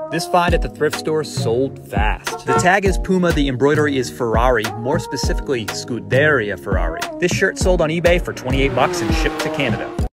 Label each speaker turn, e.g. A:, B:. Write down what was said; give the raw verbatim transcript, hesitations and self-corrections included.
A: This find at the thrift store sold fast. The tag is Puma, the embroidery is Ferrari, more specifically Scuderia Ferrari. This shirt sold on eBay for twenty-eight bucks and shipped to Canada.